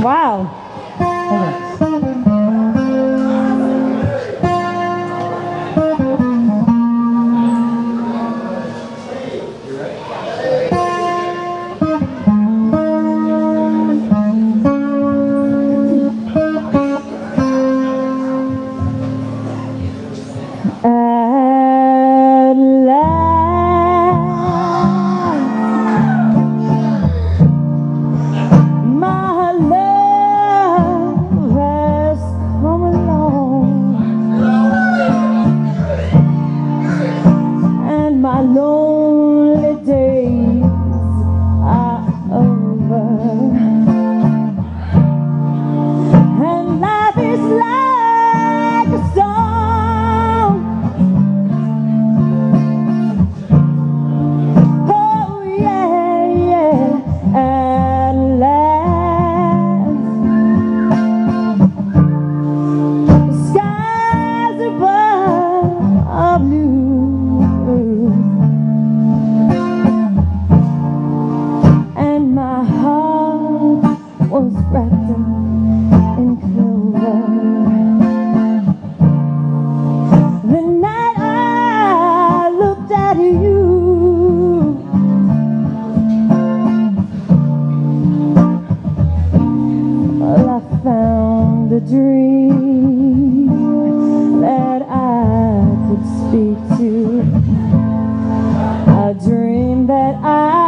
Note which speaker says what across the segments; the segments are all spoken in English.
Speaker 1: Wow. At last, my love has come along, and my lonely days are over, and life is like a song. Oh yeah, yeah. At last, the skies above are blue, and my heart was wrapped up in clover. The night I looked at you, well, I found a dream that I could speak to, a dream that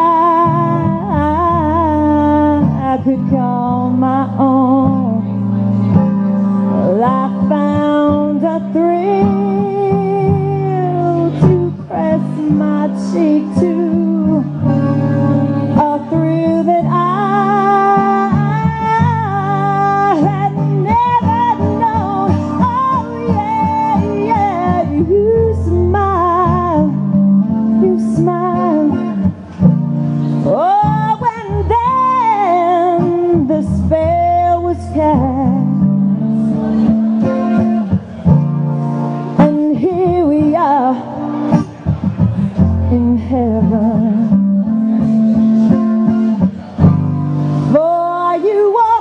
Speaker 1: I could call my own. Well, I found a thrill to press my cheek to, a thrill that I had never known. Oh yeah, yeah, you smile, you smile. Oh, and then the spell was cast, and here we are in heaven. For you are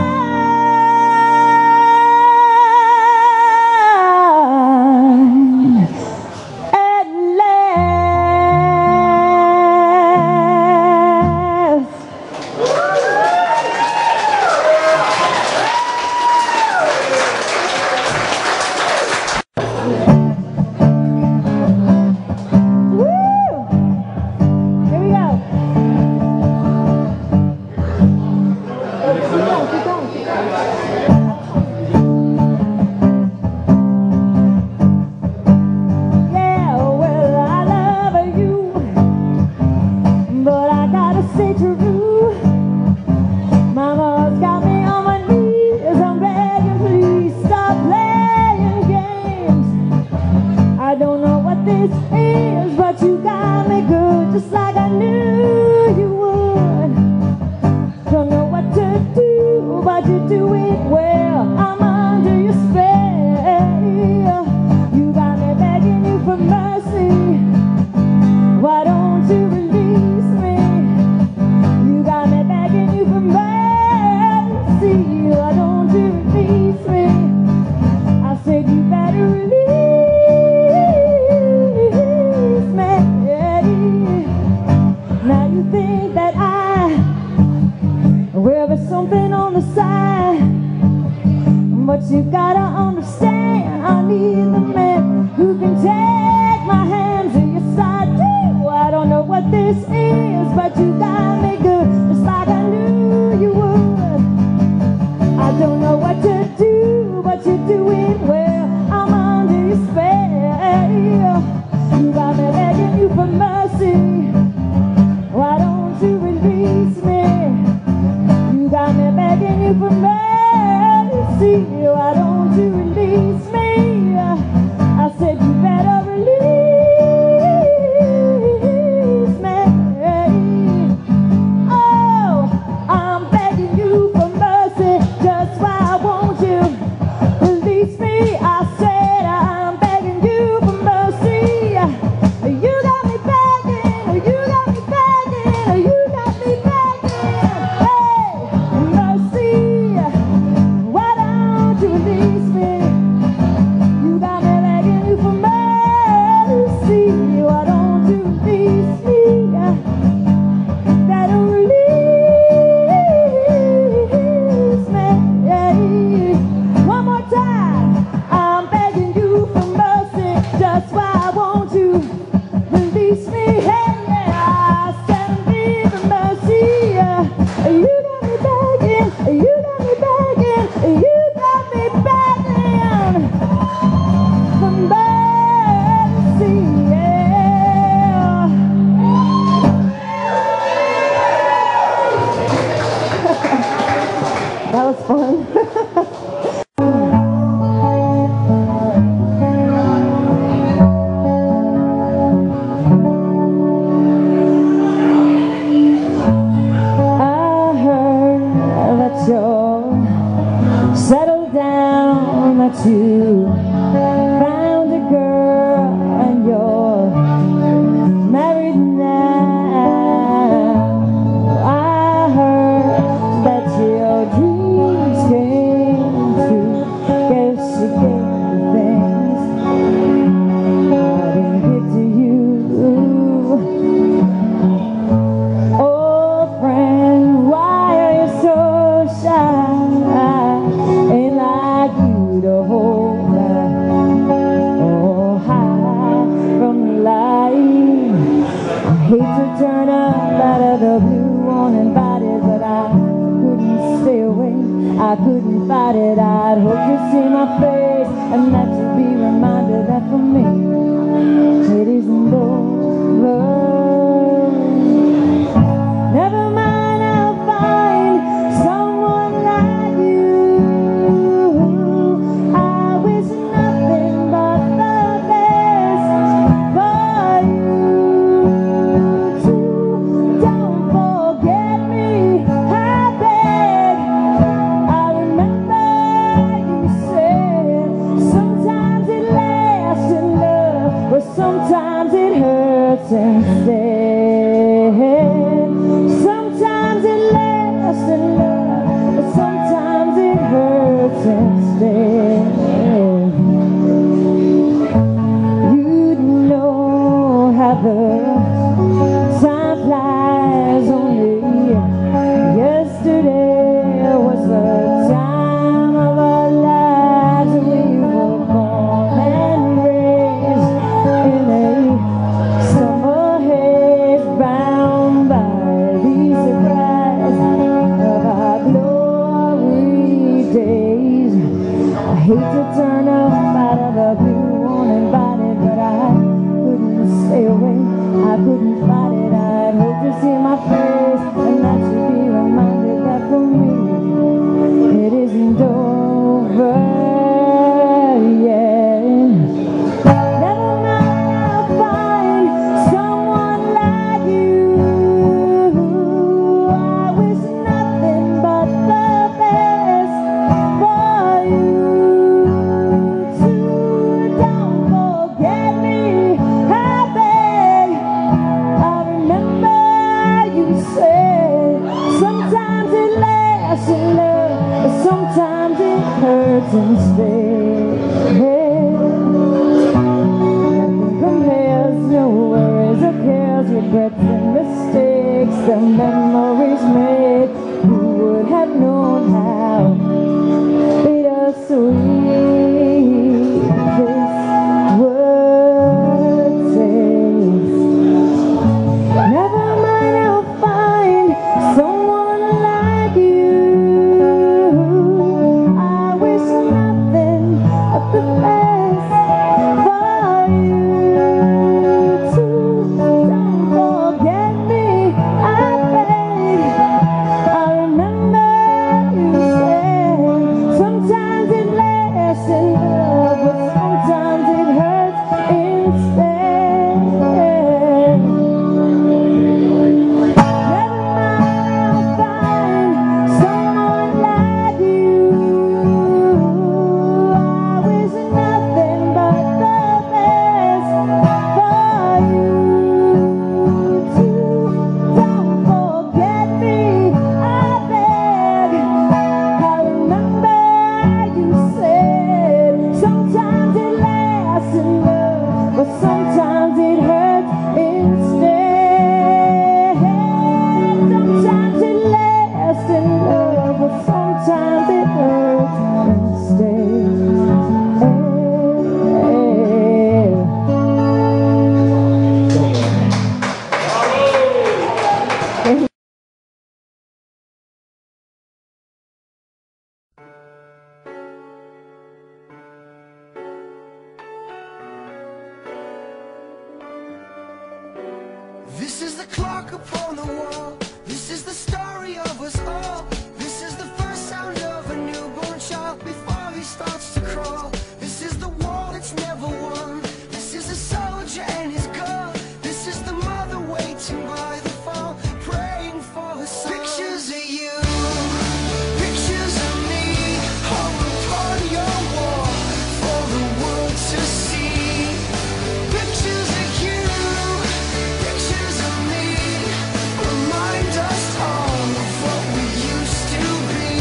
Speaker 1: mine at last. Woo! Here we go. Yeah, well, I love you, but I gotta stay true. Mama's got me on my knees, I'm begging, please stop playing games. I don't know what this is, but you got me good, just like I knew you would. Don't know what to do, but you do it well. I'm under your spell. You got me begging you for mercy. Why don't you release me? You got me begging you for mercy. Why don't you release me? I said you better release me. Now you think that well, there's something on the side, but you gotta understand, I need the man who can take my hand to your side too. I don't know what this is, but you got me good, just like I knew you would. I don't know what to do, but you do it well. I'm under your spell. You got me begging you for mercy. Why don't you release me? You got me begging you for mercy. Why don't you release me? I said you better release me. Oh, I'm begging you for mercy. Just why won't you release me? I said I'm begging you for mercy. You got me begging. You got me begging. You got me begging. Hey, mercy. You got me begging, you got me begging from bird to sea, yeah. That was fun. Settle down, that you found a girl and you're married now. I heard that your dreams came true. Guess you gave me things I didn't give to you. Oh friend, why are you so shy? To hold back or hide from the light. I hate to turn up out of the blue uninvited, but I couldn't stay away. I couldn't fight it. I'd hope you see my face and that you'd be reminded that for me it isn't over. Never mind, I'll find someone like you. Sometimes it hurts instead. Sometimes it lasts in love, but sometimes it hurts instead. You'd know how the time flies. Only yesterday was the time of our lives. We were born and raised in a summer haze, bound by the surprise of our glory days. I hate to turn up out of the blue uninvited, but I couldn't stay away. I couldn't fight it. I'd hope to see my face and that you'd be reminded that for me it isn't over yet. Sometimes it hurts instead. Nothing compares, no worries or cares, regrets and mistakes, the memories made. Who would have known how bittersweet this would taste? Never mind, I'll find someone like you. The best for you too. Don't forget me, I beg. I remember you
Speaker 2: This is the clock upon the wall. This is the story of us all. This is the first sound of a newborn child before he starts to crawl. This is the war that's never won. This is a soldier and his gun. This is the mother waiting by the phone, praying for her son. Pictures of you, pictures of me, hung upon your wall for the world to see. Pictures of you, pictures of me, remind us all of what we used to be.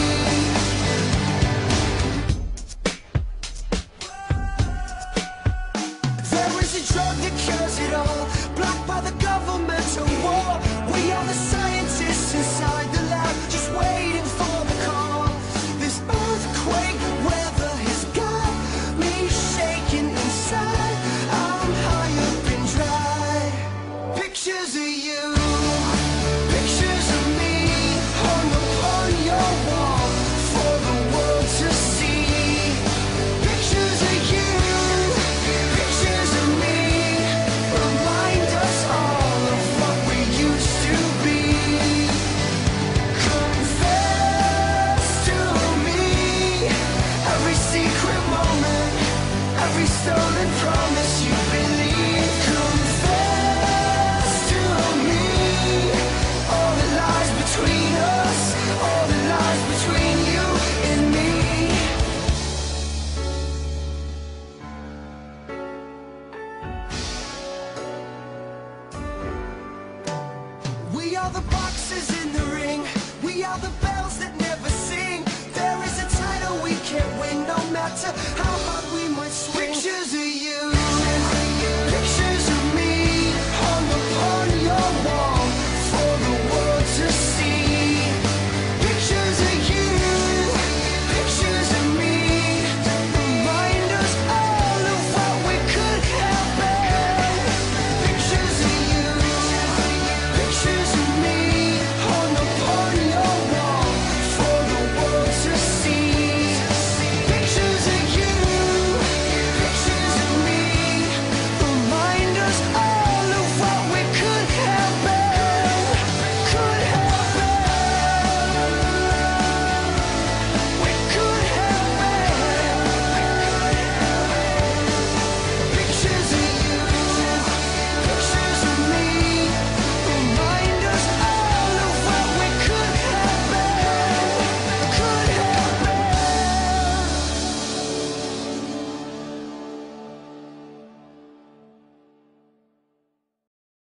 Speaker 2: There is a drug that cures it all, blocked by the governmental war. We are the scientists inside the lab, just waiting for the call. This earthquake weather has got me shaking inside. I'm high up and dry. Pictures of you, pictures of me, hung upon your wall for the world to see. Pictures of you, pictures of me, remind us all of what we used to be. Confess to me every secret moment, every stolen promise you believe. Confess to me all the lies between us, all the lies between you.